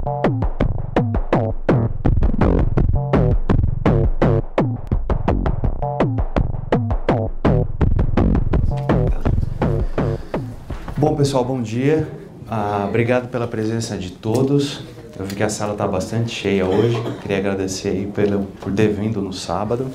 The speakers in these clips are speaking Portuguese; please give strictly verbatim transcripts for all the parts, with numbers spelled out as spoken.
Bom pessoal, bom dia. Ah, obrigado pela presença de todos. Eu vi que a sala está bastante cheia hoje. Queria agradecer aí pelo, por ter vindo no sábado.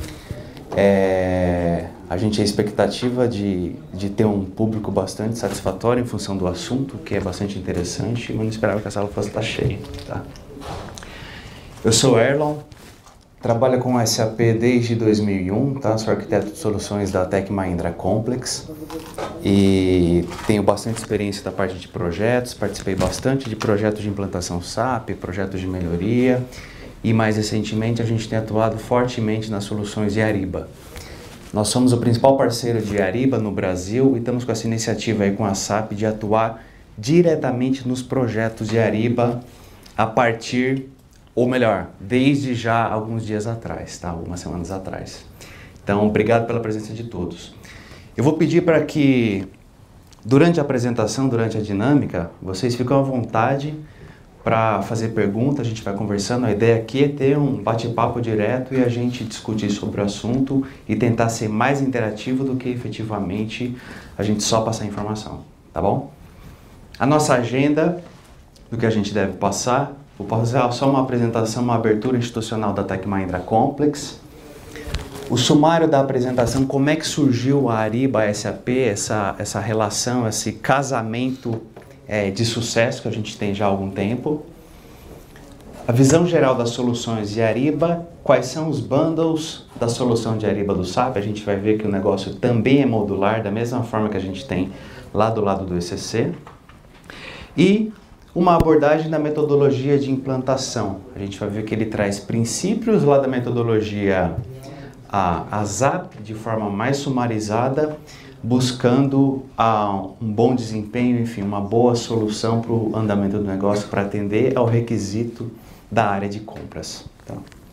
É, a gente tem a expectativa de, de ter um público bastante satisfatório em função do assunto, que é bastante interessante, mas não esperava que a sala fosse estar cheia. Tá? Eu sou Erlon, trabalho com S A P desde dois mil e um, tá? Sou arquiteto de soluções da Tech Mahindra Complex e tenho bastante experiência da parte de projetos, participei bastante de projetos de implantação S A P, projetos de melhoria e mais recentemente a gente tem atuado fortemente nas soluções de Ariba. Nós somos o principal parceiro de Ariba no Brasil e estamos com essa iniciativa aí com a S A P de atuar diretamente nos projetos de Ariba a partir, ou melhor, desde já alguns dias atrás, tá? Algumas semanas atrás. Então, obrigado pela presença de todos. Eu vou pedir para que, durante a apresentação, durante a dinâmica, vocês fiquem à vontade para fazer perguntas, a gente vai conversando. A ideia aqui é ter um bate-papo direto e a gente discutir sobre o assunto e tentar ser mais interativo do que efetivamente a gente só passar informação, tá bom? A nossa agenda do que a gente deve passar, vou fazer só uma apresentação, uma abertura institucional da Tech Mahindra Complex. O sumário da apresentação, como é que surgiu a Ariba S A P, essa, essa relação, esse casamento é, de sucesso que a gente tem já há algum tempo. A visão geral das soluções de Ariba, quais são os bundles da solução de Ariba do S A P. A gente vai ver que o negócio também é modular, da mesma forma que a gente tem lá do lado do E C C. E uma abordagem da metodologia de implantação. A gente vai ver que ele traz princípios lá da metodologia a, a S A P de forma mais sumarizada, buscando a, um bom desempenho, enfim, uma boa solução para o andamento do negócio, para atender ao requisito da área de compras. Tá?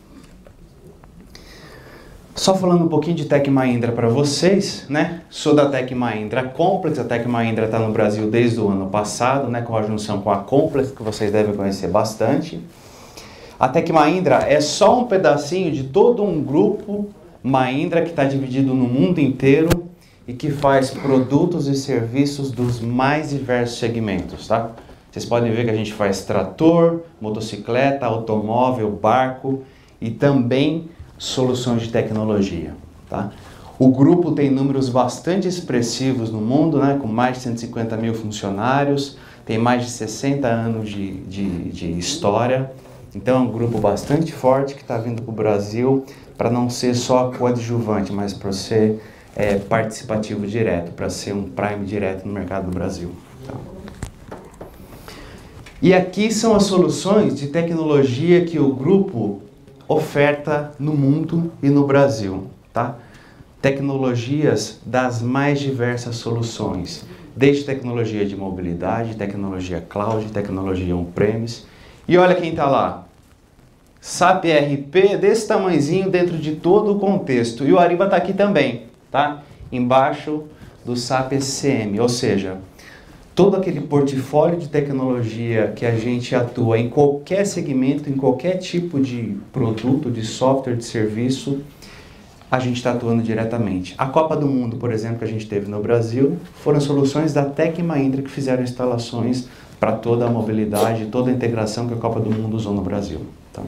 Só falando um pouquinho de Tech Mahindra para vocês, né? Sou da Tech Mahindra Complex, a Tech Mahindra está no Brasil desde o ano passado, né? Com a junção com a Complex, que vocês devem conhecer bastante. A Tech Mahindra é só um pedacinho de todo um grupo Mahindra que está dividido no mundo inteiro e que faz produtos e serviços dos mais diversos segmentos, tá? Vocês podem ver que a gente faz trator, motocicleta, automóvel, barco e também soluções de tecnologia, tá? O grupo tem números bastante expressivos no mundo, né? Com mais de cento e cinquenta mil funcionários, tem mais de sessenta anos de, de, de história, então é um grupo bastante forte que está vindo para o Brasil para não ser só coadjuvante, mas para ser é, participativo direto, para ser um prime direto no mercado do Brasil. Tá? E aqui são as soluções de tecnologia que o grupo oferta no mundo e no Brasil. Tá? Tecnologias das mais diversas soluções, desde tecnologia de mobilidade, tecnologia cloud, tecnologia on-premise. E olha quem está lá. S A P R P desse tamanhozinho dentro de todo o contexto. E o Ariba está aqui também, tá? Embaixo do S A P S C M, ou seja, todo aquele portfólio de tecnologia que a gente atua em qualquer segmento, em qualquer tipo de produto, de software, de serviço, a gente está atuando diretamente. A Copa do Mundo, por exemplo, que a gente teve no Brasil, foram soluções da Tech Mahindra que fizeram instalações para toda a mobilidade, toda a integração que a Copa do Mundo usou no Brasil. Tá?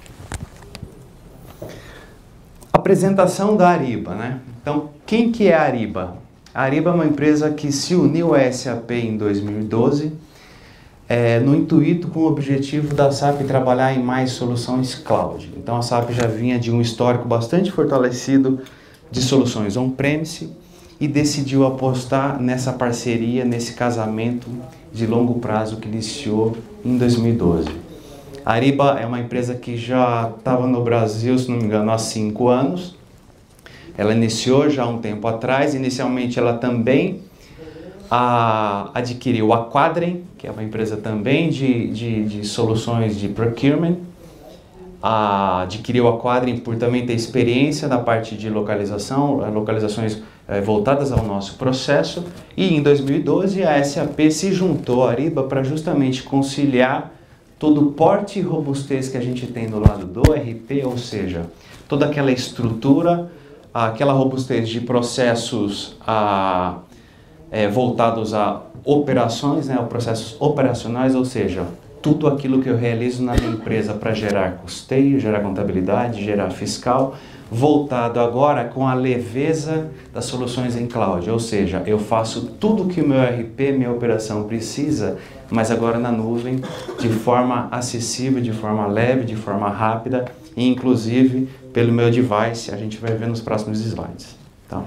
Apresentação da Ariba, né? Então, quem que é a Ariba? A Ariba é uma empresa que se uniu à S A P em dois mil e doze, é, no intuito com o objetivo da S A P trabalhar em mais soluções cloud. Então, a S A P já vinha de um histórico bastante fortalecido de soluções on-premise e decidiu apostar nessa parceria, nesse casamento de longo prazo que iniciou em dois mil e doze. A Ariba é uma empresa que já estava no Brasil, se não me engano, há cinco anos. Ela iniciou já há um tempo atrás. Inicialmente, ela também a, adquiriu a Quadrem, que é uma empresa também de, de, de soluções de procurement. A, adquiriu a Quadrem por também ter experiência na parte de localização, localizações é, voltadas ao nosso processo. E em dois mil e doze, a S A P se juntou à Ariba para justamente conciliar todo o porte e robustez que a gente tem do lado do R P, ou seja, toda aquela estrutura, aquela robustez de processos a, é, voltados a operações, né, processos operacionais, ou seja, tudo aquilo que eu realizo na minha empresa para gerar custeio, gerar contabilidade, gerar fiscal, voltado agora com a leveza das soluções em cloud, ou seja, eu faço tudo que o meu R P, minha operação precisa, mas agora na nuvem, de forma acessível, de forma leve, de forma rápida, e inclusive pelo meu device, a gente vai ver nos próximos slides. Tá?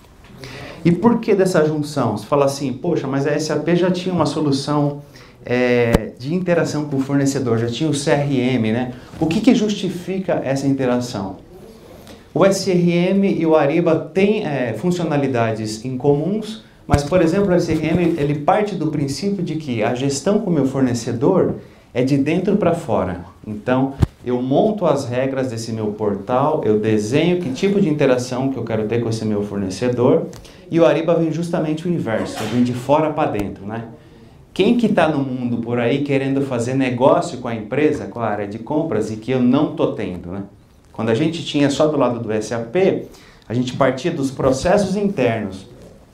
E por que dessa junção? Você fala assim, poxa, mas a S A P já tinha uma solução é, de interação com o fornecedor, já tinha o C R M, né? O que, que justifica essa interação? O S R M e o Ariba têm é, funcionalidades em comuns, mas, por exemplo, o S R M ele parte do princípio de que a gestão com o meu fornecedor é de dentro para fora. Então, eu monto as regras desse meu portal, eu desenho que tipo de interação que eu quero ter com esse meu fornecedor, e o Ariba vem justamente o inverso, vem de fora para dentro, né? Quem que está no mundo por aí querendo fazer negócio com a empresa, com a área de compras, e que eu não estou tendo, né? Quando a gente tinha só do lado do S A P, a gente partia dos processos internos,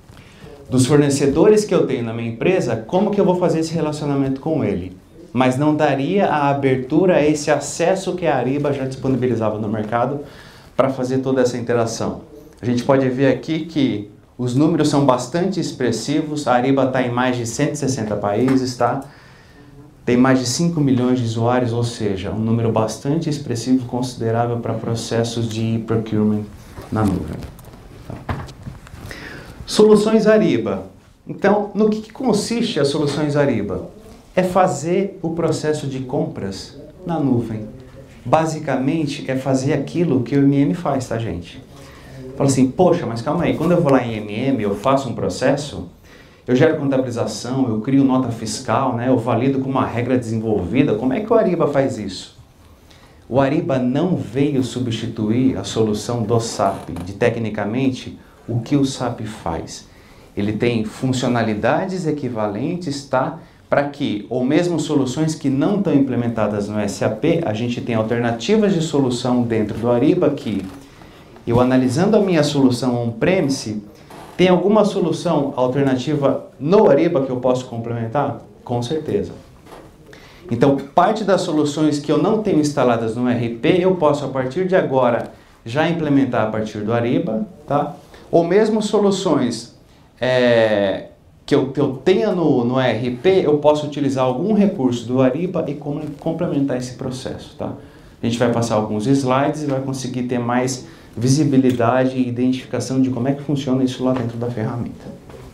dos fornecedores que eu tenho na minha empresa, como que eu vou fazer esse relacionamento com ele? Mas não daria a abertura a esse acesso que a Ariba já disponibilizava no mercado para fazer toda essa interação. A gente pode ver aqui que os números são bastante expressivos, a Ariba está em mais de cento e sessenta países, tá? Tem mais de cinco milhões de usuários, ou seja, um número bastante expressivo, considerável para processos de procurement na nuvem. Tá? Soluções Ariba. Então, no que, que consiste as soluções Ariba? É fazer o processo de compras na nuvem. Basicamente, é fazer aquilo que o M M faz, tá, gente? Fala assim, poxa, mas calma aí, quando eu vou lá em M M, eu faço um processo, eu gero contabilização, eu crio nota fiscal, né? Eu valido com uma regra desenvolvida. Como é que o Ariba faz isso? O Ariba não veio substituir a solução do S A P, de tecnicamente o que o S A P faz. Ele tem funcionalidades equivalentes, tá? Para que, ou mesmo soluções que não estão implementadas no S A P, a gente tem alternativas de solução dentro do Ariba que, eu analisando a minha solução on-premise, tem alguma solução alternativa no Ariba que eu posso complementar? Com certeza. Então, parte das soluções que eu não tenho instaladas no R P, eu posso, a partir de agora, já implementar a partir do Ariba, tá? Ou mesmo soluções é, que, eu, que eu tenha no, no R P, eu posso utilizar algum recurso do Ariba e com, complementar esse processo, tá? A gente vai passar alguns slides e vai conseguir ter mais visibilidade e identificação de como é que funciona isso lá dentro da ferramenta.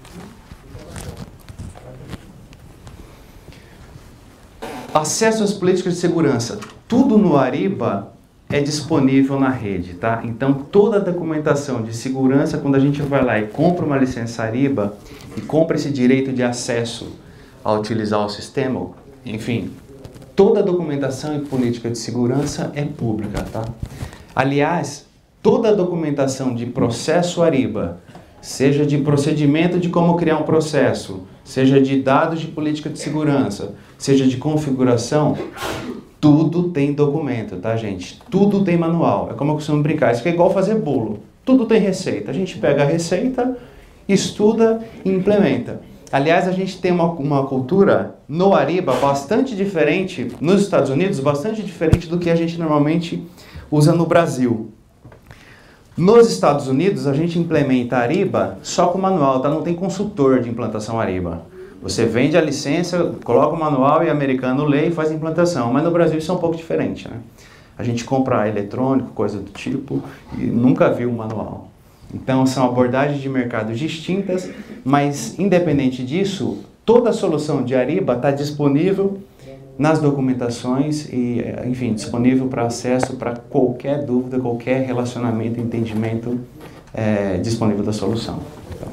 Acesso às políticas de segurança. Tudo no Ariba é disponível na rede, tá? Então, toda a documentação de segurança, quando a gente vai lá e compra uma licença Ariba e compra esse direito de acesso a utilizar o sistema, enfim, toda a documentação e política de segurança é pública, tá? Aliás, toda a documentação de processo Ariba, seja de procedimento de como criar um processo, seja de dados de política de segurança, seja de configuração, tudo tem documento, tá, gente? Tudo tem manual. É como eu costumo brincar, isso é igual fazer bolo. Tudo tem receita. A gente pega a receita, estuda e implementa. Aliás, a gente tem uma, uma cultura no Ariba bastante diferente, nos Estados Unidos, bastante diferente do que a gente normalmente usa no Brasil. Nos Estados Unidos, a gente implementa Ariba só com manual, tá? Não tem consultor de implantação Ariba. Você vende a licença, coloca o manual e o americano lê e faz a implantação. Mas no Brasil isso é um pouco diferente, né? A gente compra eletrônico, coisa do tipo, e nunca viu um manual. Então são abordagens de mercados distintas, mas independente disso, toda a solução de Ariba está disponível nas documentações e, enfim, disponível para acesso para qualquer dúvida, qualquer relacionamento, entendimento é, disponível da solução. Então.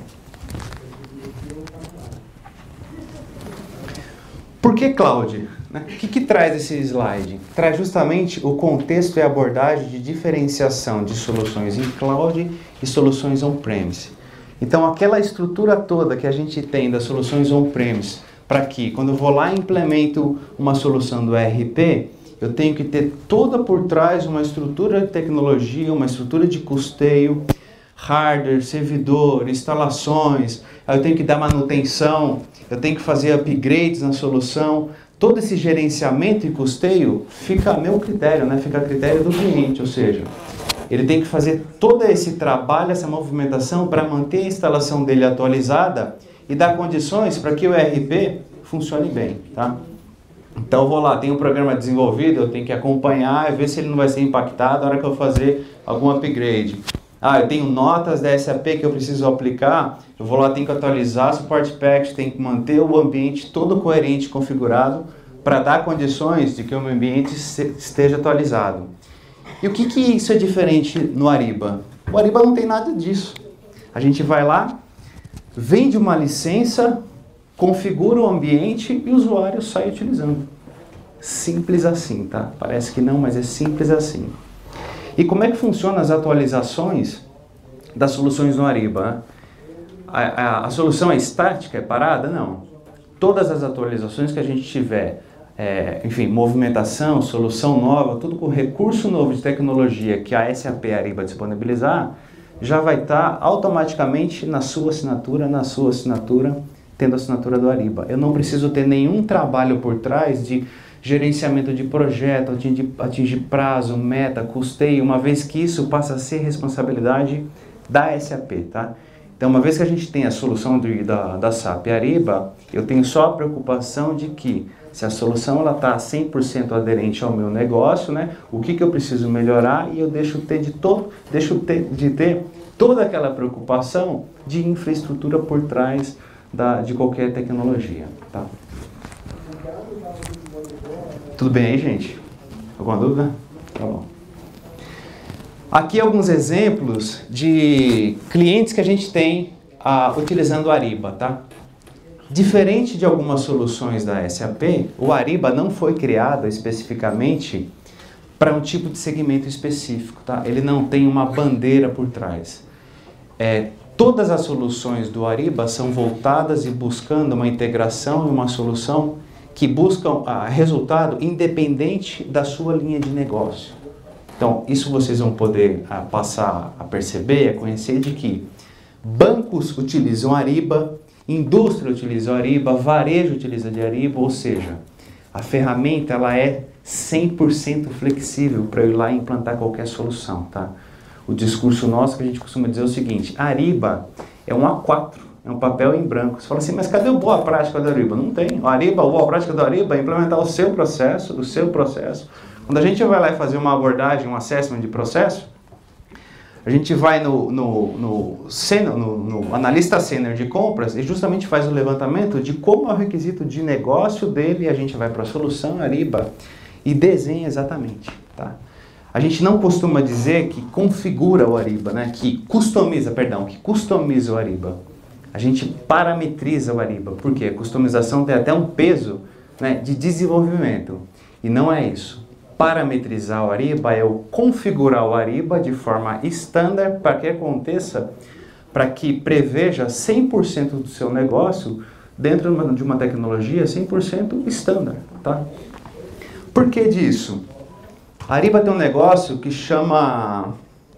Por que cloud? Né? O que, que traz esse slide? Traz justamente o contexto e a abordagem de diferenciação de soluções em cloud e soluções on-premise. Então, aquela estrutura toda que a gente tem das soluções on-premise, para que, quando eu vou lá e implemento uma solução do E R P, eu tenho que ter toda por trás uma estrutura de tecnologia, uma estrutura de custeio, hardware, servidor, instalações, eu tenho que dar manutenção, eu tenho que fazer upgrades na solução. Todo esse gerenciamento e custeio fica a meu critério, né? Fica a critério do cliente, ou seja, ele tem que fazer todo esse trabalho, essa movimentação para manter a instalação dele atualizada e dar condições para que o E R P funcione bem, tá? Então eu vou lá, tem um programa desenvolvido, eu tenho que acompanhar e ver se ele não vai ser impactado na hora que eu fazer algum upgrade. Ah, eu tenho notas da S A P que eu preciso aplicar, eu vou lá, tenho que atualizar o support package, tenho que manter o ambiente todo coerente, configurado, para dar condições de que o meu ambiente esteja atualizado. E o que que isso é diferente no Ariba? O Ariba não tem nada disso. A gente vai lá, vende uma licença, configura o ambiente e o usuário sai utilizando. Simples assim, tá? Parece que não, mas é simples assim. E como é que funcionam as atualizações das soluções no Ariba? Né? A, a, a solução é estática, é parada? Não. Todas as atualizações que a gente tiver, é, enfim, movimentação, solução nova, tudo com recurso novo de tecnologia que a S A P Ariba disponibilizar, já vai estar automaticamente na sua assinatura, na sua assinatura, tendo a assinatura do Ariba. Eu não preciso ter nenhum trabalho por trás de gerenciamento de projeto, atingir, atingir prazo, meta, custeio, uma vez que isso passa a ser responsabilidade da S A P, tá? Então, uma vez que a gente tem a solução de, da, da S A P Ariba, eu tenho só a preocupação de que, se a solução está cem por cento aderente ao meu negócio, né, o que, que eu preciso melhorar, e eu deixo, ter de, to, deixo ter, de ter toda aquela preocupação de infraestrutura por trás da, de qualquer tecnologia, tá? Tudo bem aí, gente? Alguma dúvida? Tá bom. Aqui alguns exemplos de clientes que a gente tem ah, utilizando o Ariba, tá? Diferente de algumas soluções da S A P, o Ariba não foi criado especificamente para um tipo de segmento específico, tá? Ele não tem uma bandeira por trás. É, todas as soluções do Ariba são voltadas e buscando uma integração e uma solução que buscam ah, resultado independente da sua linha de negócio. Então, isso vocês vão poder ah, passar a perceber, a conhecer de que bancos utilizam Ariba, indústria utiliza Ariba, varejo utiliza de Ariba, ou seja, a ferramenta ela é cem por cento flexível para eu ir lá e implantar qualquer solução, tá? O discurso nosso que a gente costuma dizer é o seguinte: Ariba é um A quatro, é um papel em branco. Você fala assim, mas cadê a boa prática do Ariba? Não tem. O Ariba, a boa prática do Ariba é implementar o seu processo, o seu processo. Quando a gente vai lá e fazer uma abordagem, um assessment de processo, a gente vai no, no, no, senior, no, no analista sênior de compras e justamente faz o levantamento de como é o requisito de negócio dele, e a gente vai para a solução Ariba e desenha exatamente, tá? A gente não costuma dizer que configura o Ariba, né? Que customiza, perdão, que customiza o Ariba. A gente parametriza o Ariba, porque a customização tem até um peso, né, de desenvolvimento. E não é isso. Parametrizar o Ariba é o configurar o Ariba de forma estándar para que aconteça, para que preveja cem por cento do seu negócio dentro de uma tecnologia cem por cento estándar, tá? Por que disso? A Ariba tem um negócio que chama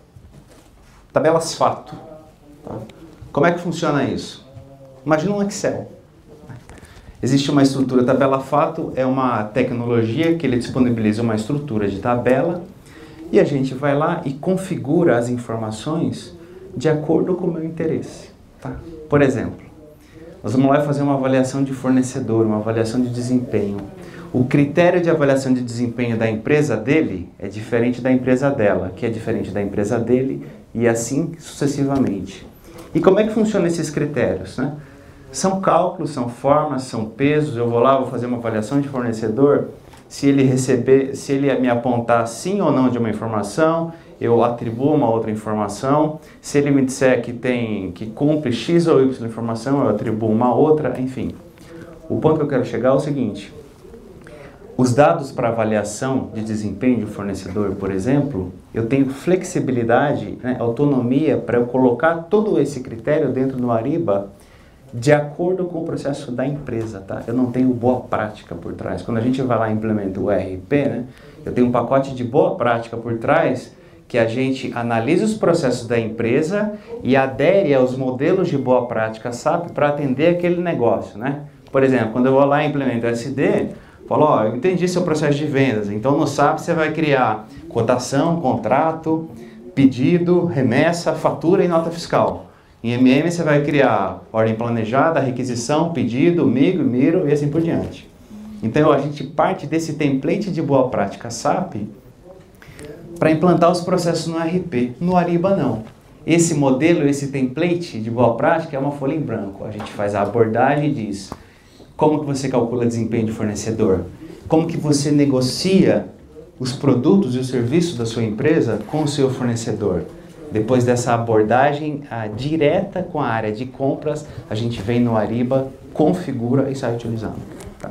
tabelas fato. Tá? Como é que funciona isso? Imagina um Excel. Existe uma estrutura, tabela fato é uma tecnologia que ele disponibiliza uma estrutura de tabela e a gente vai lá e configura as informações de acordo com o meu interesse. Tá? Por exemplo, nós vamos lá fazer uma avaliação de fornecedor, uma avaliação de desempenho. O critério de avaliação de desempenho da empresa dele é diferente da empresa dela, que é diferente da empresa dele, e assim sucessivamente. E como é que funcionam esses critérios, né? São cálculos, são formas, são pesos. Eu vou lá, vou fazer uma avaliação de fornecedor. Se ele receber, se ele me apontar sim ou não de uma informação, eu atribuo uma outra informação. Se ele me disser que tem, que cumpre X ou Y informação, eu atribuo uma outra, enfim. O ponto que eu quero chegar é o seguinte: os dados para avaliação de desempenho de fornecedor, por exemplo, eu tenho flexibilidade, né, autonomia para eu colocar todo esse critério dentro do Ariba de acordo com o processo da empresa, tá? Eu não tenho boa prática por trás. Quando a gente vai lá e implementa o E R P, né, eu tenho um pacote de boa prática por trás que a gente analisa os processos da empresa e adere aos modelos de boa prática S A P para atender aquele negócio, né? Por exemplo, quando eu vou lá e implemento o S D, falo, ó, eu entendi seu processo de vendas, então no S A P você vai criar cotação, contrato, pedido, remessa, fatura e nota fiscal. Em M M você vai criar ordem planejada, requisição, pedido, M I G, M I R O e assim por diante. Então a gente parte desse template de boa prática S A P para implantar os processos no E R P. No Ariba não. Esse modelo, esse template de boa prática é uma folha em branco. A gente faz a abordagem e diz como que você calcula desempenho de fornecedor, como que você negocia os produtos e os serviços da sua empresa com o seu fornecedor. Depois dessa abordagem a, direta com a área de compras, a gente vem no Ariba, configura e sai utilizando. Tá?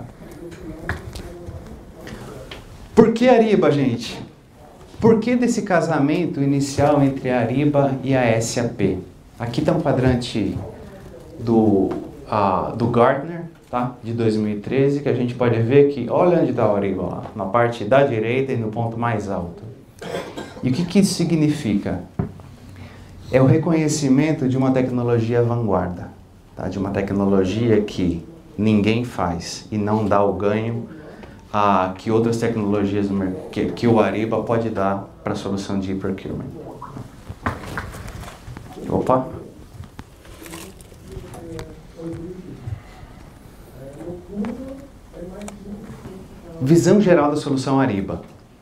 Por que Ariba, gente? Por que desse casamento inicial entre a Ariba e a S A P? Aqui está um quadrante do, uh, do Gartner, tá? De dois mil e treze, que a gente pode ver que, olha onde está o Ariba lá, na parte da direita e no ponto mais alto. E o que, que isso significa? É o reconhecimento de uma tecnologia vanguarda, tá? De uma tecnologia que ninguém faz e não dá o ganho a, que outras tecnologias do que, que o Ariba pode dar para a solução de e-procurement. Opa! Visão geral da solução Ariba.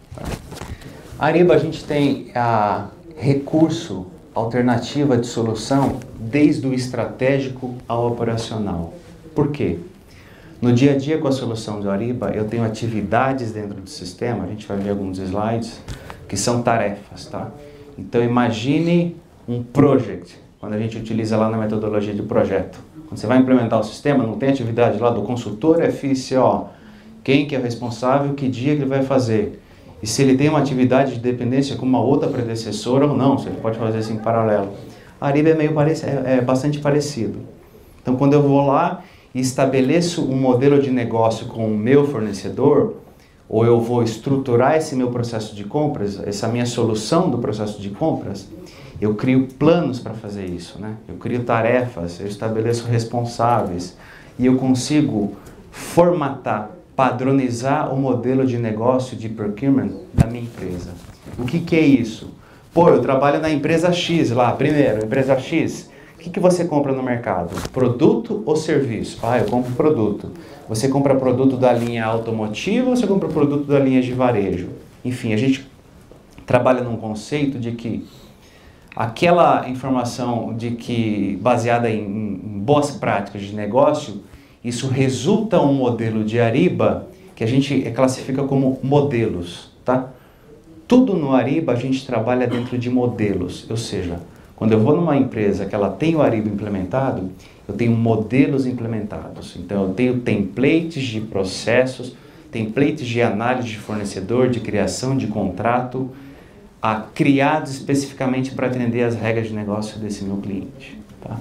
Ariba, a gente tem a recurso, alternativa de solução desde o estratégico ao operacional. Por quê? No dia a dia com a solução do Ariba, eu tenho atividades dentro do sistema, a gente vai ver alguns slides, que são tarefas, tá? Então imagine um project, quando a gente utiliza lá na metodologia de projeto. Quando você vai implementar o sistema, não tem atividade lá do consultor F I C O, quem que é o responsável, que dia que ele vai fazer. E se ele tem uma atividade de dependência com uma outra predecessora ou não, se ele pode fazer isso em paralelo. A Ariba é, meio parec é, é bastante parecido. Então, quando eu vou lá e estabeleço um modelo de negócio com o meu fornecedor, ou eu vou estruturar esse meu processo de compras, essa minha solução do processo de compras, eu crio planos para fazer isso, né? Eu crio tarefas, eu estabeleço responsáveis e eu consigo formatar, padronizar o modelo de negócio de procurement da minha empresa. O que, que é isso? Pô, eu trabalho na empresa X lá, primeiro, empresa X. O que, que você compra no mercado? Produto ou serviço? Ah, eu compro produto. Você compra produto da linha automotiva ou você compra produto da linha de varejo? Enfim, a gente trabalha num conceito de que aquela informação de que, baseada em, em boas práticas de negócio, isso resulta um modelo de Ariba que a gente classifica como modelos, tá? Tudo no Ariba a gente trabalha dentro de modelos, ou seja, quando eu vou numa empresa que ela tem o Ariba implementado, eu tenho modelos implementados. Então eu tenho templates de processos, templates de análise de fornecedor, de criação de contrato, a, criados especificamente para atender as regras de negócio desse meu cliente, tá?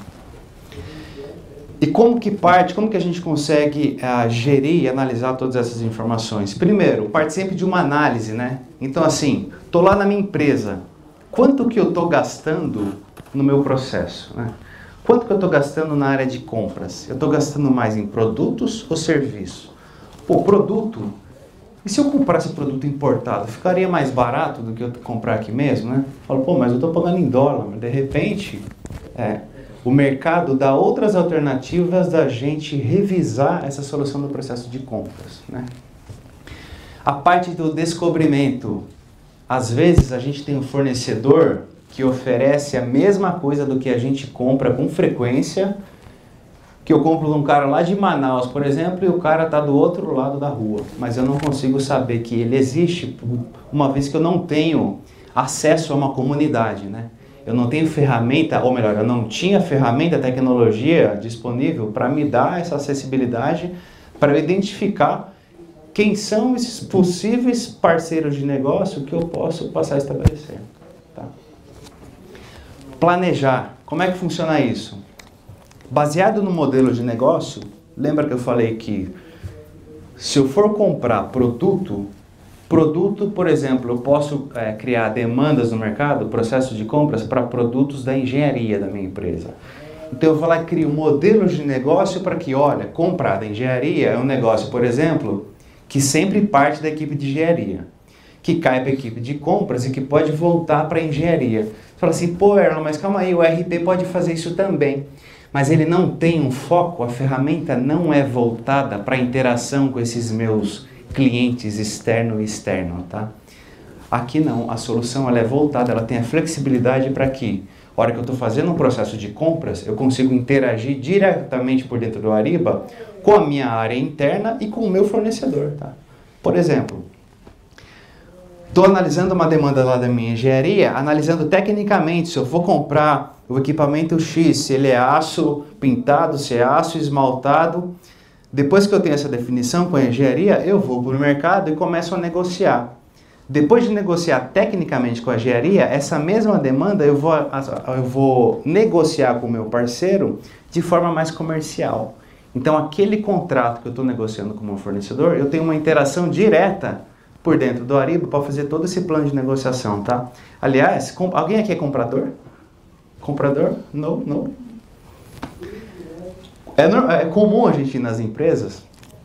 E como que parte, como que a gente consegue uh, gerir e analisar todas essas informações? Primeiro, parte sempre de uma análise, né? Então assim, estou lá na minha empresa, quanto que eu estou gastando no meu processo, né? Quanto que eu estou gastando na área de compras? Eu estou gastando mais em produtos ou serviço? Pô, produto, e se eu comprasse produto importado, ficaria mais barato do que eu comprar aqui mesmo, né? Falo, pô, mas eu estou pagando em dólar, mas de repente, é... o mercado dá outras alternativas da gente revisar essa solução do processo de compras, né? A parte do descobrimento. Às vezes a gente tem um fornecedor que oferece a mesma coisa do que a gente compra com frequência, que eu compro de um cara lá de Manaus, por exemplo, e o cara está do outro lado da rua. Mas eu não consigo saber que ele existe, uma vez que eu não tenho acesso a uma comunidade, né? Eu não tenho ferramenta, ou melhor, eu não tinha ferramenta, tecnologia disponível para me dar essa acessibilidade, para eu identificar quem são esses possíveis parceiros de negócio que eu posso passar a estabelecer. Tá? Planejar. Como é que funciona isso? Baseado no modelo de negócio, lembra que eu falei que se eu for comprar produto, produto, por exemplo, eu posso é, criar demandas no mercado, processo de compras para produtos da engenharia da minha empresa. Então eu vou lá e crio um modelo de negócio para que, olha, comprar da engenharia é um negócio, por exemplo, que sempre parte da equipe de engenharia, que cai para a equipe de compras e que pode voltar para a engenharia. Você fala assim, pô, Erlon, mas calma aí, o R P pode fazer isso também. Mas ele não tem um foco, a ferramenta não é voltada para a interação com esses meus clientes externo e externo, tá? Aqui não, a solução ela é voltada, ela tem a flexibilidade para que, a hora que eu estou fazendo um processo de compras, eu consigo interagir diretamente por dentro do Ariba com a minha área interna e com o meu fornecedor, tá? Por exemplo, estou analisando uma demanda lá da minha engenharia, analisando tecnicamente se eu vou comprar o equipamento X, se ele é aço pintado, se é aço esmaltado. Depois que eu tenho essa definição com a engenharia, eu vou para o mercado e começo a negociar. Depois de negociar tecnicamente com a engenharia, essa mesma demanda eu vou, eu vou negociar com o meu parceiro de forma mais comercial. Então aquele contrato que eu estou negociando com o meu fornecedor, eu tenho uma interação direta por dentro do Ariba para fazer todo esse plano de negociação, tá? Aliás, alguém aqui é comprador? Comprador? Não, não. É, é comum a gente ir nas empresas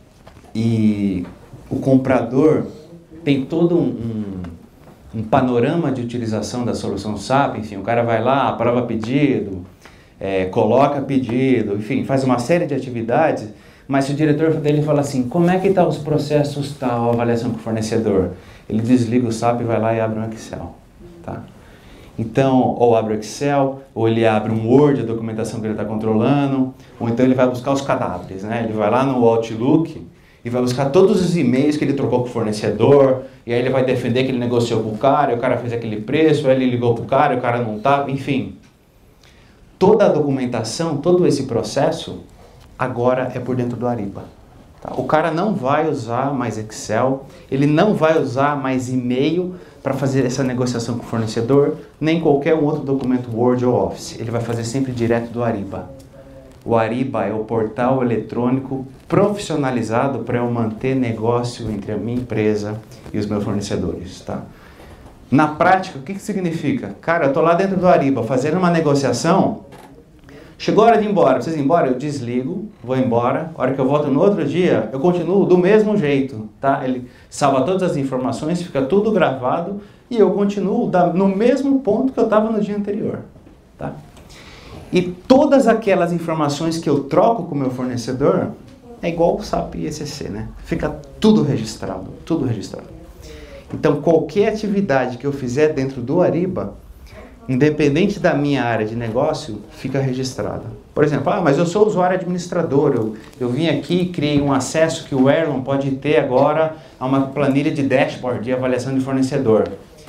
e o comprador tem todo um, um, um panorama de utilização da solução S A P, enfim, o cara vai lá, aprova pedido, é, coloca pedido, enfim, faz uma série de atividades, mas se o diretor dele fala assim, como é que estão os processos tal, avaliação com o fornecedor? Ele desliga o S A P e vai lá e abre um Excel, tá? Então, ou abre o Excel, ou ele abre um Word, a documentação que ele está controlando, ou então ele vai buscar os cadáveres, né? Ele vai lá no Outlook e vai buscar todos os e-mails que ele trocou com o fornecedor, e aí ele vai defender que ele negociou com o cara, e o cara fez aquele preço, aí ele ligou para o cara, e o cara não estava, enfim. Toda a documentação, todo esse processo, agora é por dentro do Ariba. Tá? O cara não vai usar mais Excel, ele não vai usar mais e-mail para fazer essa negociação com o fornecedor, nem qualquer outro documento Word ou Office. Ele vai fazer sempre direto do Ariba. O Ariba é o portal eletrônico profissionalizado para eu manter negócio entre a minha empresa e os meus fornecedores. Tá? Na prática, o que, que significa? Cara, eu estou lá dentro do Ariba fazendo uma negociação, chegou a hora de ir embora, preciso ir embora, eu desligo, vou embora, a hora que eu volto no outro dia, eu continuo do mesmo jeito, tá? Ele salva todas as informações, fica tudo gravado e eu continuo no mesmo ponto que eu estava no dia anterior, tá? E todas aquelas informações que eu troco com o meu fornecedor é igual o S A P e E C C, né? Fica tudo registrado, tudo registrado. Então, qualquer atividade que eu fizer dentro do Ariba, independente da minha área de negócio, fica registrada. Por exemplo, ah, mas eu sou usuário administrador, eu, eu vim aqui e criei um acesso que o Erlon pode ter agora a uma planilha de dashboard de avaliação de fornecedor.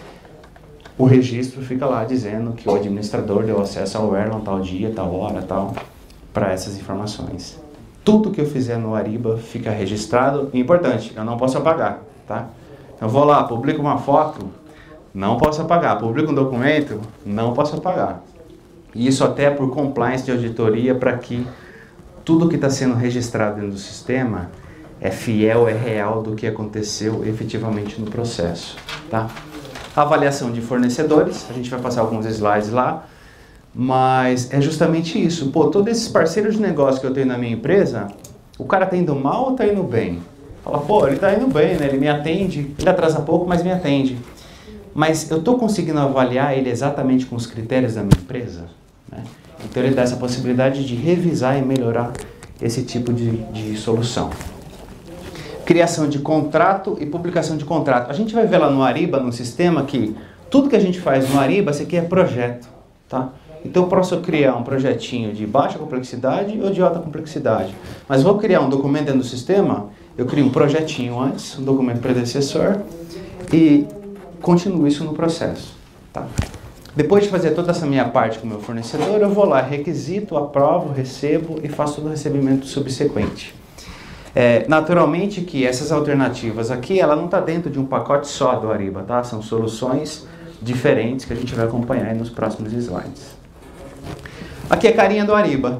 O registro fica lá dizendo que o administrador deu acesso ao Erlon tal dia, tal hora, tal, para essas informações. Tudo que eu fizer no Ariba fica registrado. E importante, eu não posso apagar, tá? Eu vou lá, publico uma foto, não posso apagar. Publico um documento, não posso apagar. E isso até por compliance de auditoria, para que tudo que está sendo registrado dentro do sistema é fiel, é real do que aconteceu efetivamente no processo, tá? Avaliação de fornecedores, a gente vai passar alguns slides lá, mas é justamente isso. Pô, todos esses parceiros de negócio que eu tenho na minha empresa, o cara tá indo mal ou tá indo bem? Fala, pô, ele tá indo bem, né? Ele me atende, ele atrasa pouco, mas me atende. Mas eu tô conseguindo avaliar ele exatamente com os critérios da minha empresa, né? Então ele dá essa possibilidade de revisar e melhorar esse tipo de, de solução. Criação de contrato e publicação de contrato. A gente vai ver lá no Ariba, no sistema, que tudo que a gente faz no Ariba, isso aqui é projeto, tá? Então eu posso criar um projetinho de baixa complexidade ou de alta complexidade. Mas vou criar um documento dentro do sistema, eu crio um projetinho antes, um documento predecessor, e continuo isso no processo, tá? Depois de fazer toda essa minha parte com o meu fornecedor, eu vou lá, requisito, aprovo, recebo e faço todo o recebimento subsequente. É, naturalmente que essas alternativas aqui, ela não está dentro de um pacote só do Ariba, tá? São soluções diferentes que a gente vai acompanhar aí nos próximos slides. Aqui é a carinha do Ariba,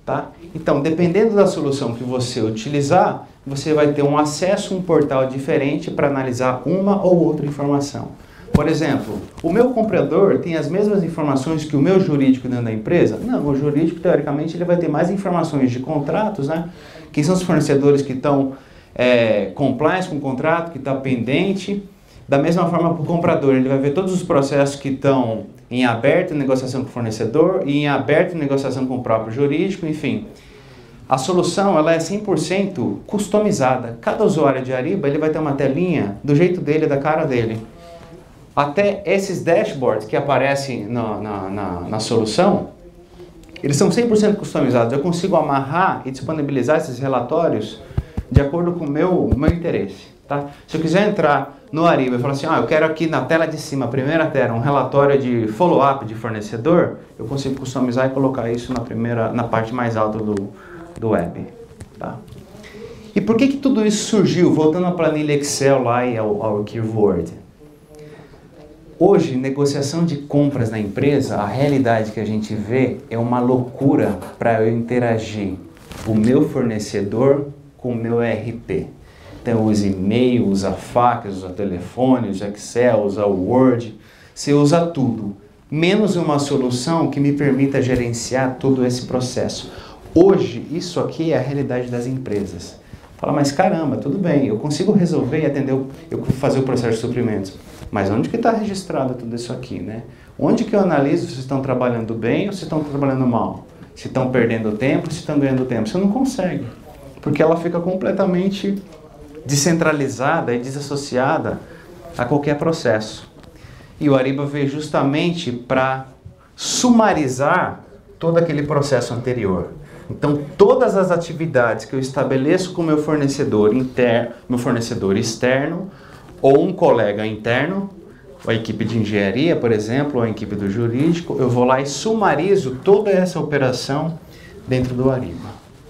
tá? Então, dependendo da solução que você utilizar, você vai ter um acesso a um portal diferente para analisar uma ou outra informação. Por exemplo, o meu comprador tem as mesmas informações que o meu jurídico dentro da empresa? Não, o jurídico, teoricamente, ele vai ter mais informações de contratos, né? Quem são os fornecedores que estão é, compliance com o contrato, que está pendente. Da mesma forma, para o comprador, ele vai ver todos os processos que estão em aberto em negociação com o fornecedor e em aberto em negociação com o próprio jurídico, enfim. A solução ela é cem por cento customizada. Cada usuário de Ariba ele vai ter uma telinha do jeito dele, da cara dele. Até esses dashboards que aparecem na, na, na, na solução, eles são cem por cento customizados. Eu consigo amarrar e disponibilizar esses relatórios de acordo com o meu, meu interesse. Tá? Se eu quiser entrar no Ariba e falar assim, ah, eu quero aqui na tela de cima, a primeira tela, um relatório de follow-up de fornecedor, eu consigo customizar e colocar isso na, primeira, na parte mais alta do, do web. Tá? E por que que tudo isso surgiu? Voltando à planilha Excel lá e ao, ao Arquivo Word. Hoje, negociação de compras na empresa, a realidade que a gente vê é uma loucura para eu interagir o meu fornecedor com o meu E R P. Então, eu uso e-mail, usa fax, usa telefone, usa Excel, usa Word. Você usa tudo, menos uma solução que me permita gerenciar todo esse processo. Hoje, isso aqui é a realidade das empresas. Fala, mas caramba, tudo bem, eu consigo resolver e atender, o, eu fazer o processo de suprimentos. Mas onde que está registrado tudo isso aqui, né? Onde que eu analiso se estão trabalhando bem ou se estão trabalhando mal? Se estão perdendo tempo, se estão ganhando tempo. Você não consegue, porque ela fica completamente descentralizada e desassociada a qualquer processo. E o Ariba veio justamente para sumarizar todo aquele processo anterior. Então, todas as atividades que eu estabeleço com o meu fornecedor interno, meu fornecedor externo, ou um colega interno, a equipe de engenharia, por exemplo, ou a equipe do jurídico, eu vou lá e sumarizo toda essa operação dentro do Ariba.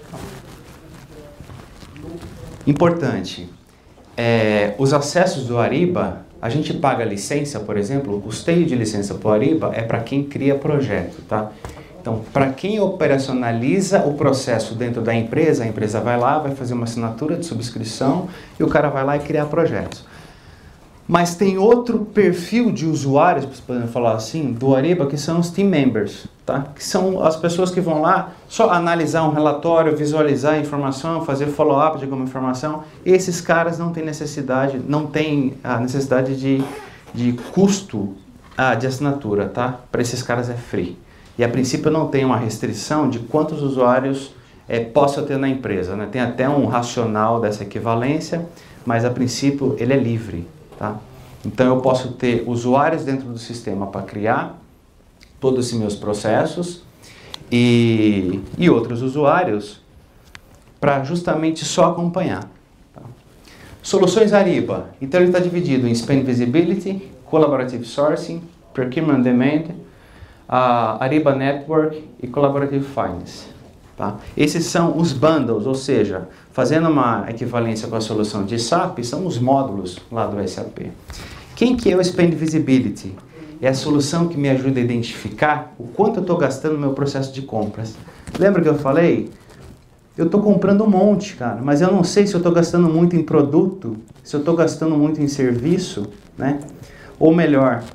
Importante, é, os acessos do Ariba, a gente paga licença, por exemplo, o custeio de licença para o Ariba é para quem cria projeto, tá? Então, para quem operacionaliza o processo dentro da empresa, a empresa vai lá, vai fazer uma assinatura de subscrição e o cara vai lá e criar projetos. Mas tem outro perfil de usuários, podemos falar assim, do Ariba, que são os team members, tá? Que são as pessoas que vão lá só analisar um relatório, visualizar a informação, fazer follow-up de alguma informação. Esses caras não têm necessidade, não têm a necessidade de, de custo ah, de assinatura, tá? Para esses caras é free. E a princípio não tem uma restrição de quantos usuários é, possa ter na empresa, né? Tem até um racional dessa equivalência, mas a princípio ele é livre. Tá? Então eu posso ter usuários dentro do sistema para criar todos esses meus processos e, e outros usuários para justamente só acompanhar. Tá? Soluções Ariba. Então ele está dividido em Spend Visibility, Collaborative Sourcing, Procurement Demand, uh, Ariba Network e Collaborative Finance. Tá? Esses são os bundles, ou seja, fazendo uma equivalência com a solução de S A P, são os módulos lá do S A P. Quem que é o Spend Visibility? É a solução que me ajuda a identificar o quanto eu estou gastando no meu processo de compras. Lembra que eu falei? Eu estou comprando um monte, cara, mas eu não sei se eu estou gastando muito em produto, se eu estou gastando muito em serviço, né? Ou melhor,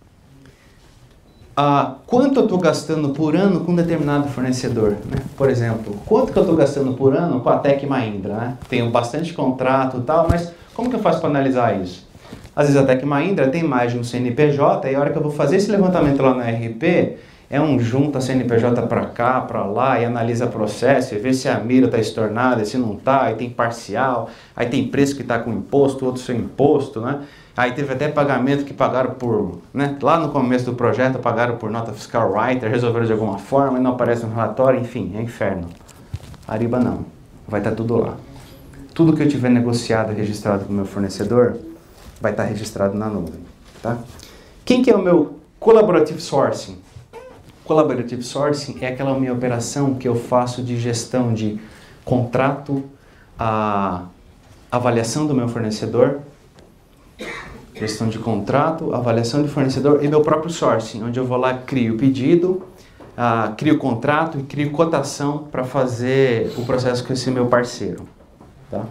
Uh, quanto eu estou gastando por ano com um determinado fornecedor, né? Por exemplo, quanto que eu estou gastando por ano com a Tec Mahindra, né? Tenho bastante contrato e tal, mas como que eu faço para analisar isso? Às vezes a Tec Mahindra tem mais de um C N P J e a hora que eu vou fazer esse levantamento lá no R P, é um junta C N P J para cá, para lá e analisa processo e vê se a mira está estornada, se não está, aí tem parcial, aí tem preço que está com imposto, outro sem imposto, né? Aí teve até pagamento que pagaram por, né, lá no começo do projeto, pagaram por nota fiscal writer, resolveram de alguma forma e não aparece no relatório, enfim, é inferno. Ariba não, vai estar tudo lá. Tudo que eu tiver negociado e registrado com o meu fornecedor, vai estar registrado na nuvem, tá? Quem que é o meu Collaborative Sourcing? Collaborative Sourcing é aquela minha operação que eu faço de gestão de contrato, a avaliação do meu fornecedor, gestão de contrato, avaliação de fornecedor e meu próprio sourcing, onde eu vou lá, crio o pedido, ah, crio contrato e crio cotação para fazer o processo com esse meu parceiro. Tá?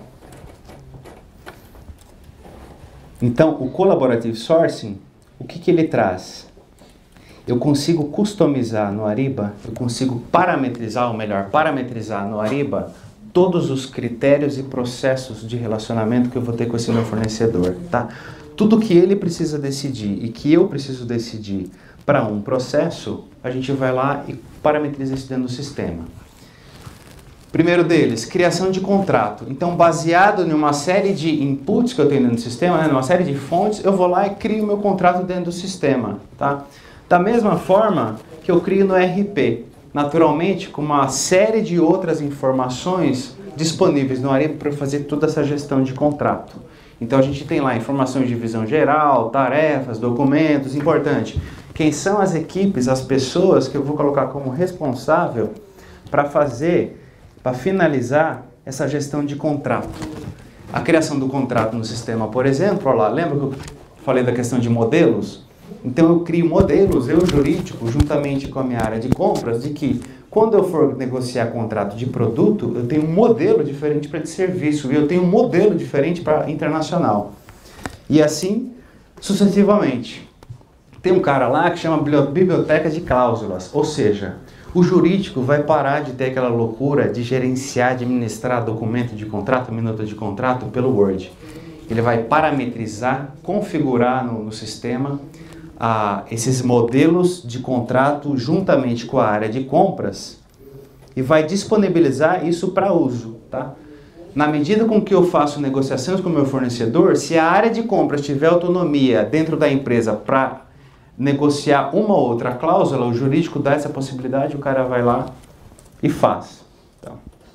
Então, o Collaborative Sourcing, o que, que ele traz? Eu consigo customizar no Ariba, eu consigo parametrizar, ou melhor, parametrizar no Ariba todos os critérios e processos de relacionamento que eu vou ter com esse meu fornecedor, tá? Tudo que ele precisa decidir e que eu preciso decidir para um processo, a gente vai lá e parametriza isso dentro do sistema. Primeiro deles, criação de contrato. Então, baseado em uma série de inputs que eu tenho dentro do sistema, né, numa série de fontes, eu vou lá e crio o meu contrato dentro do sistema, tá? Da mesma forma que eu crio no R P, naturalmente com uma série de outras informações disponíveis no Ariba para fazer toda essa gestão de contrato. Então a gente tem lá informações de visão geral, tarefas, documentos, importante. Quem são as equipes, as pessoas que eu vou colocar como responsável para fazer, para finalizar essa gestão de contrato. A criação do contrato no sistema, por exemplo, olha lá, lembra que eu falei da questão de modelos? Então eu crio modelos, eu jurídico, juntamente com a minha área de compras, de que quando eu for negociar contrato de produto, eu tenho um modelo diferente para de serviço e eu tenho um modelo diferente para internacional. E assim, sucessivamente. Tem um cara lá que chama biblioteca de cláusulas, ou seja, o jurídico vai parar de ter aquela loucura de gerenciar, administrar documento de contrato, minuta de contrato pelo Word. Ele vai parametrizar, configurar no, no sistema Ah, esses modelos de contrato juntamente com a área de compras e vai disponibilizar isso para uso, tá? Na medida com que eu faço negociações com o meu fornecedor, se a área de compras tiver autonomia dentro da empresa para negociar uma ou outra cláusula, o jurídico dá essa possibilidade, o cara vai lá e faz. Tá?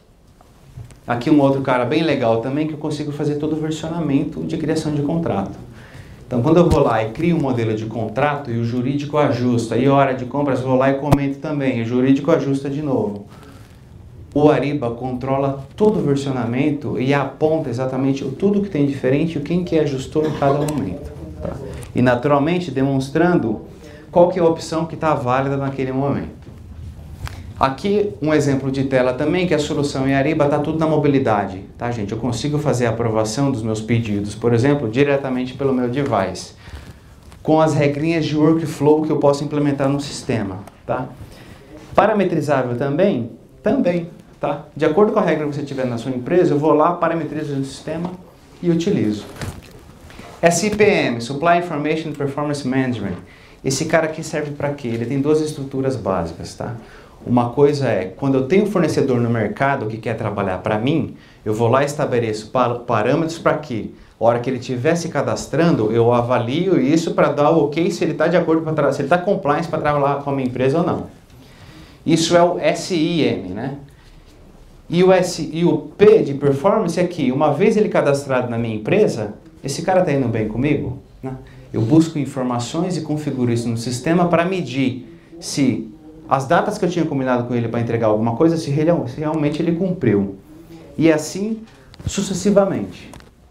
Aqui um outro cara bem legal também, que eu consigo fazer todo o versionamento de criação de contrato. Então, quando eu vou lá e crio um modelo de contrato e o jurídico ajusta, e a hora de compras eu vou lá e comento também, o jurídico ajusta de novo. O Ariba controla todo o versionamento e aponta exatamente tudo que tem diferente e quem que ajustou em cada momento. Tá? E naturalmente demonstrando qual que é a opção que está válida naquele momento. Aqui um exemplo de tela também, que a solução em Ariba está tudo na mobilidade, tá gente? Eu consigo fazer a aprovação dos meus pedidos, por exemplo, diretamente pelo meu device, com as regrinhas de workflow que eu posso implementar no sistema, tá? Parametrizável também? Também, tá? De acordo com a regra que você tiver na sua empresa, eu vou lá, parametrizo o sistema e utilizo. S I P M, Supply Information Performance Management. Esse cara aqui serve para quê? Ele tem duas estruturas básicas, tá? Uma coisa é, quando eu tenho um fornecedor no mercado que quer trabalhar para mim, eu vou lá e estabeleço parâmetros para que, a hora que ele estiver se cadastrando, eu avalio isso para dar o ok se ele está de acordo, pra se ele está compliance para trabalhar com a minha empresa ou não. Isso é o S I M, né? E o, S, e o P de performance é que, uma vez ele cadastrado na minha empresa, esse cara está indo bem comigo? Né? Eu busco informações e configuro isso no sistema para medir se as datas que eu tinha combinado com ele para entregar alguma coisa, se, ele, se realmente ele cumpriu. E assim, sucessivamente.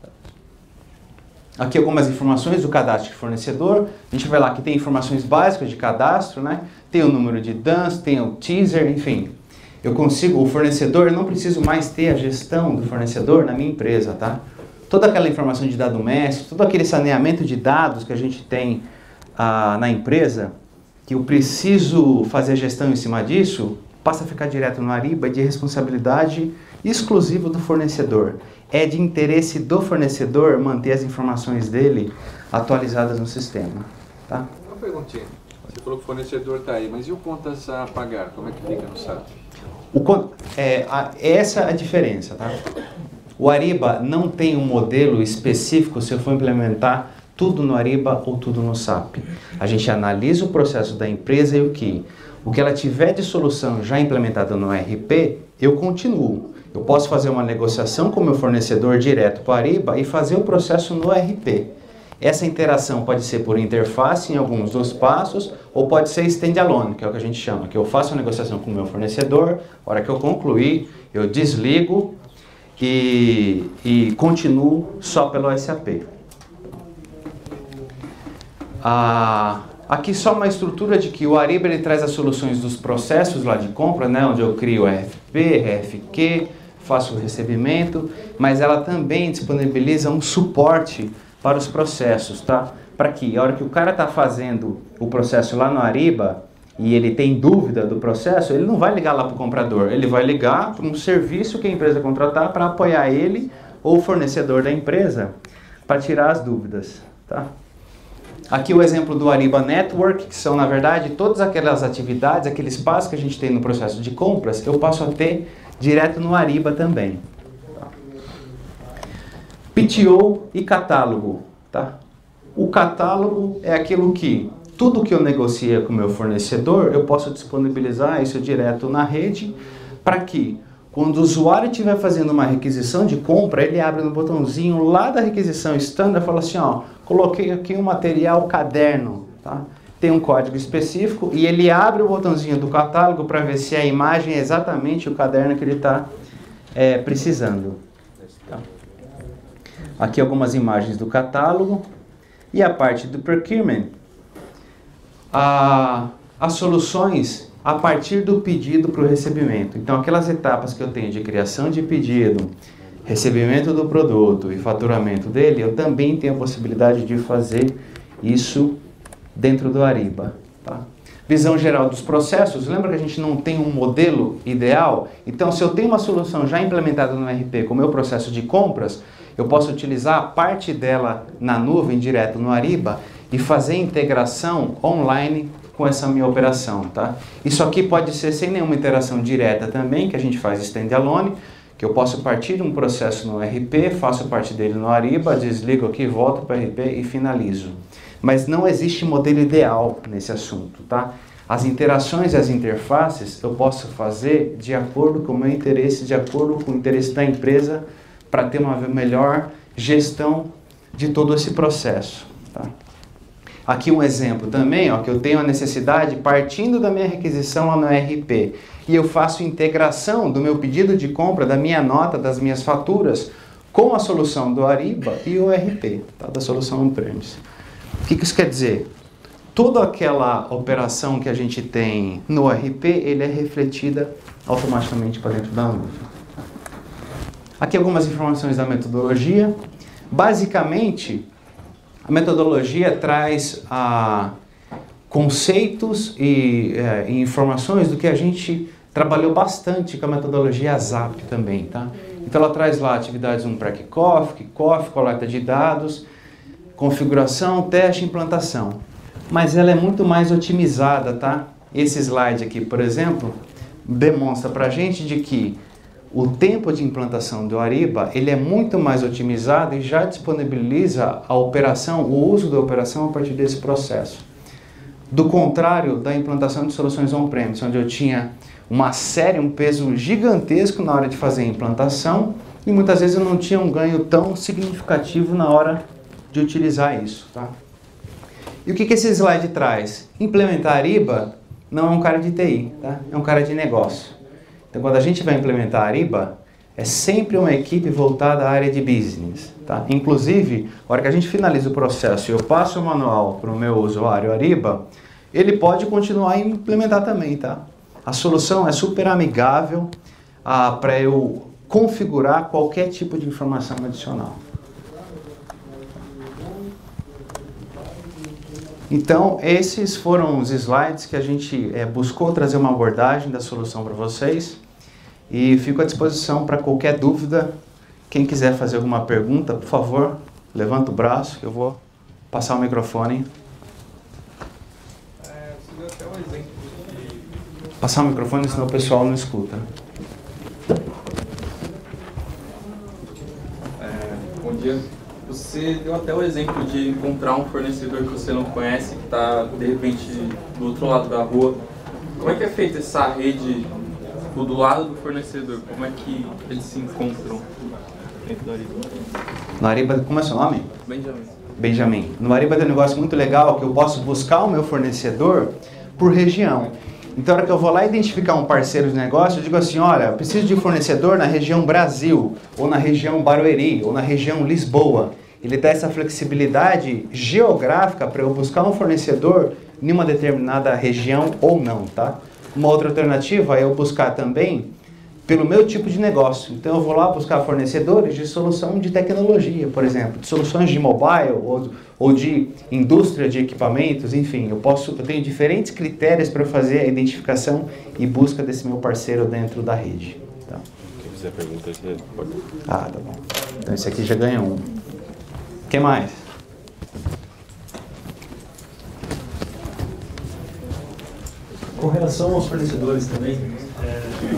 Aqui algumas informações do cadastro de fornecedor. A gente vai lá que tem informações básicas de cadastro, né? Tem o número de D A N S, tem o teaser, enfim. Eu consigo, o fornecedor, eu não preciso mais ter a gestão do fornecedor na minha empresa, tá? Toda aquela informação de dado mestre, todo aquele saneamento de dados que a gente tem ah, na empresa, que eu preciso fazer a gestão em cima disso, passa a ficar direto no Ariba, de responsabilidade exclusiva do fornecedor. É de interesse do fornecedor manter as informações dele atualizadas no sistema. Tá? Uma perguntinha. Você falou que o fornecedor está aí, mas e o contas a pagar? Como é que fica no S A P? O, é, a, essa é a diferença. Tá? O Ariba não tem um modelo específico se eu for implementar tudo no Ariba ou tudo no S A P. A gente analisa o processo da empresa e o que? O que ela tiver de solução já implementada no R P, eu continuo. Eu posso fazer uma negociação com o meu fornecedor direto para o Ariba e fazer o processo no R P. Essa interação pode ser por interface em alguns dos passos ou pode ser standalone, que é o que a gente chama, que eu faço a negociação com o meu fornecedor, a hora que eu concluir, eu desligo e, e continuo só pelo S A P. Ah, Aqui só uma estrutura de que o Ariba ele traz as soluções dos processos lá de compra, né, onde eu crio R F P, R F Q, faço o recebimento, mas ela também disponibiliza um suporte para os processos, tá? Para que a hora que o cara está fazendo o processo lá no Ariba e ele tem dúvida do processo, ele não vai ligar lá para o comprador, ele vai ligar para um serviço que a empresa contratar para apoiar ele ou o fornecedor da empresa para tirar as dúvidas, tá? Aqui o exemplo do Ariba Network, que são, na verdade, todas aquelas atividades, aqueles passos que a gente tem no processo de compras, eu passo a ter direto no Ariba também. Tá? P T O e catálogo. Tá? O catálogo é aquilo que, tudo que eu negocio com o meu fornecedor, eu posso disponibilizar isso direto na rede, para que, quando o usuário estiver fazendo uma requisição de compra, ele abre no botãozinho lá da requisição standard e fala assim, ó, coloquei aqui um material caderno, tá? Tem um código específico e ele abre o botãozinho do catálogo para ver se a imagem é exatamente o caderno que ele está é, precisando. Tá? Aqui algumas imagens do catálogo e a parte do procurement, a, as soluções a partir do pedido para o recebimento. Então, aquelas etapas que eu tenho de criação de pedido, recebimento do produto e faturamento dele, eu também tenho a possibilidade de fazer isso dentro do Ariba. Tá? Visão geral dos processos, lembra que a gente não tem um modelo ideal? Então, se eu tenho uma solução já implementada no R P com o meu processo de compras, eu posso utilizar a parte dela na nuvem, direto no Ariba, e fazer integração online com essa minha operação, tá? Isso aqui pode ser sem nenhuma interação direta também, que a gente faz standalone, que eu posso partir de um processo no R P, faço parte dele no Ariba, desligo aqui, volto para o R P e finalizo. Mas não existe modelo ideal nesse assunto, tá? As interações e as interfaces eu posso fazer de acordo com o meu interesse, de acordo com o interesse da empresa, para ter uma melhor gestão de todo esse processo, tá? Aqui um exemplo também, ó, que eu tenho a necessidade, partindo da minha requisição lá no R P, e eu faço integração do meu pedido de compra, da minha nota, das minhas faturas, com a solução do Ariba e o R P, tá, da solução on-premise. O que, que isso quer dizer? Toda aquela operação que a gente tem no R P, ele é refletida automaticamente para dentro da nuvem. Aqui algumas informações da metodologia. Basicamente, a metodologia traz ah, conceitos e, eh, e informações do que a gente trabalhou bastante com a metodologia ASAP também, tá? Então ela traz lá atividades um pré-kickoff, kickoff, coleta de dados, configuração, teste, implantação. Mas ela é muito mais otimizada, tá? Esse slide aqui, por exemplo, demonstra pra gente de que o tempo de implantação do Ariba, ele é muito mais otimizado e já disponibiliza a operação, o uso da operação a partir desse processo. Do contrário da implantação de soluções on-premise, onde eu tinha uma série, um peso gigantesco na hora de fazer a implantação e muitas vezes eu não tinha um ganho tão significativo na hora de utilizar isso, tá? E o que, que esse slide traz? Implementar Ariba não é um cara de T I, tá? É um cara de negócio. Então, quando a gente vai implementar Ariba, é sempre uma equipe voltada à área de business, tá? Inclusive, a hora que a gente finaliza o processo e eu passo o manual para o meu usuário Ariba, ele pode continuar a implementar também, tá? A solução é super amigável ah, para eu configurar qualquer tipo de informação adicional. Então, esses foram os slides que a gente é, buscou trazer uma abordagem da solução para vocês. E fico à disposição para qualquer dúvida. Quem quiser fazer alguma pergunta, por favor, levanta o braço, que eu vou passar o microfone. É, você deu até um exemplo de... Passar o microfone, senão o pessoal não escuta. É, bom dia. Você deu até o exemplo de encontrar um fornecedor que você não conhece, que está, de repente, do outro lado da rua. Como é que é feita essa rede do lado do fornecedor? Como é que eles se encontram dentro do Ariba? No Ariba, como é seu nome? Benjamin. Benjamin. No Ariba tem um negócio muito legal, que eu posso buscar o meu fornecedor por região. Então, na hora que eu vou lá identificar um parceiro de negócio, eu digo assim, olha, eu preciso de um fornecedor na região Brasil, ou na região Barueri, ou na região Lisboa. Ele dá essa flexibilidade geográfica para eu buscar um fornecedor em uma determinada região ou não, tá? Uma outra alternativa é eu buscar também pelo meu tipo de negócio. Então eu vou lá buscar fornecedores de solução de tecnologia, por exemplo, de soluções de mobile ou, ou de indústria de equipamentos, enfim, eu posso, eu tenho diferentes critérios para fazer a identificação e busca desse meu parceiro dentro da rede. Tá? Quem quiser perguntar, você pode. Ah, tá bom. Então esse aqui já ganha um. O que mais? Com relação aos fornecedores também, é,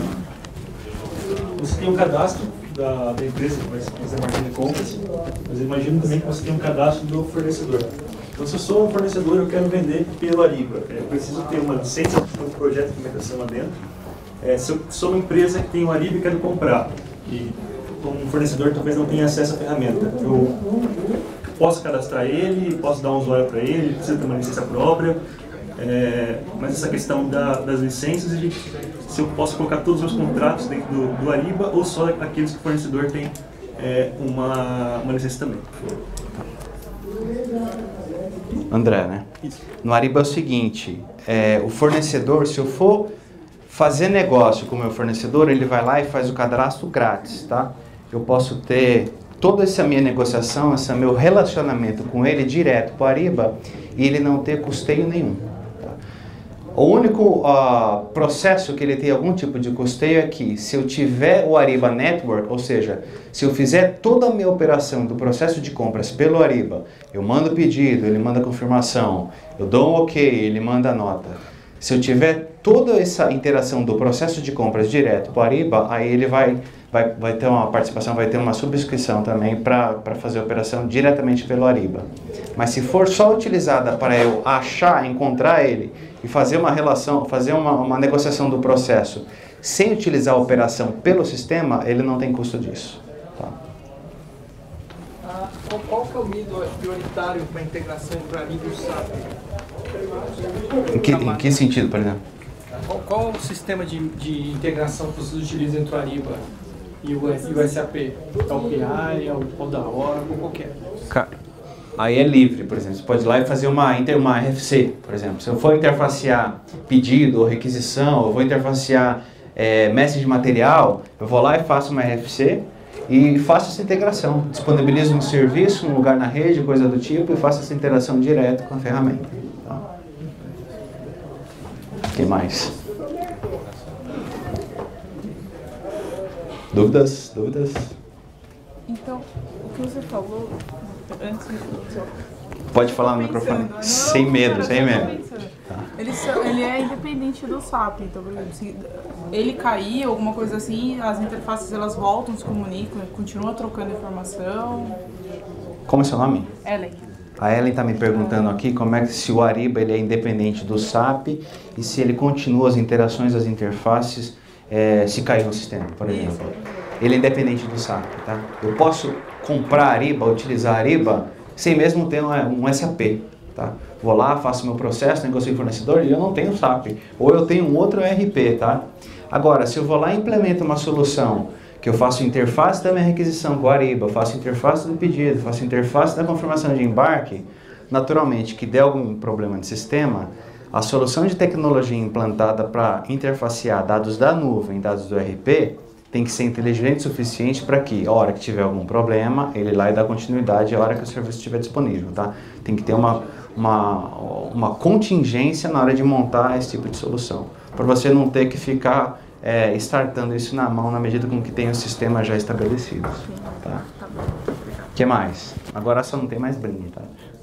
você tem um cadastro da, da empresa que vai fazer a máquina de compras, mas eu imagino também que você tem um cadastro do fornecedor. Então, se eu sou um fornecedor e eu quero vender pelo Ariba, eu preciso ter uma licença do projeto de implementação lá dentro. É, se eu sou uma empresa que tem o Ariba e quero comprar, e um fornecedor talvez não tenha acesso à ferramenta, eu posso cadastrar ele, posso dar um usuário para ele, precisa ter uma licença própria. É, mas essa questão da, das licenças, e se eu posso colocar todos os meus contratos dentro do, do Ariba ou só aqueles que o fornecedor tem é, uma, uma licença também. André, né? No Ariba é o seguinte, é, o fornecedor, se eu for fazer negócio com o meu fornecedor, ele vai lá e faz o cadastro grátis, tá? Eu posso ter toda essa minha negociação, esse meu relacionamento com ele direto para o Ariba e ele não ter custeio nenhum. O único uh, processo que ele tem algum tipo de custeio é que se eu tiver o Ariba Network, ou seja, se eu fizer toda a minha operação do processo de compras pelo Ariba, eu mando o pedido, ele manda a confirmação, eu dou um ok, ele manda a nota. Se eu tiver toda essa interação do processo de compras direto para o Ariba, aí ele vai, vai, vai ter uma participação, vai ter uma subscrição também para fazer a operação diretamente pelo Ariba. Mas se for só utilizada para eu achar, encontrar ele e fazer uma relação, fazer uma, uma negociação do processo sem utilizar a operação pelo sistema, ele não tem custo disso. Tá? Ah, qual, qual que é o meio prioritário para a integração entre o Ariba e o S A P? Em que, em que sentido, por exemplo? Qual, qual o sistema de, de integração que vocês utilizam entre o Ariba e o, e o S A P? É o P I, é o, o da Oracle, qualquer? Aí é livre, por exemplo, você pode ir lá e fazer uma, uma R F C, por exemplo. Se eu for interfacear pedido ou requisição, eu vou interfacear é, mestre de material, eu vou lá e faço uma R F C e faço essa integração. Disponibilizo um serviço, um lugar na rede, coisa do tipo, e faço essa interação direto com a ferramenta. Tá? O que mais? Dúvidas? Dúvidas? Então, o que você falou antes de... Pode falar no microfone. Sem medo, sem medo. Ele, ele é independente do S A P, então, por exemplo, se ele cair, alguma coisa assim, as interfaces elas voltam, se comunicam, continuam trocando informação. Como é seu nome? Ellen. A Ellen está me perguntando aqui como é que se o Ariba ele é independente do S A P e se ele continua as interações das interfaces é, se cair no sistema, por exemplo. Isso. Ele é independente do S A P, tá? Eu posso comprar Ariba, utilizar Ariba sem mesmo ter um S A P, tá? Vou lá, faço meu processo, negocio com o fornecedor e eu não tenho S A P. Ou eu tenho um outro E R P, tá? Agora, se eu vou lá e implemento uma solução que eu faço interface da minha requisição com o Ariba, faço interface do pedido, faço interface da confirmação de embarque, naturalmente, que der algum problema de sistema, a solução de tecnologia implantada para interfacear dados da nuvem, dados do E R P, tem que ser inteligente o suficiente para que, a hora que tiver algum problema, ele lá e dá continuidade a hora que o serviço estiver disponível, tá? Tem que ter uma, uma, uma contingência na hora de montar esse tipo de solução, para você não ter que ficar é, startando isso na mão na medida com que tem os sistemas já estabelecidos, tá? O que mais? Agora só não tem mais brinde, tá?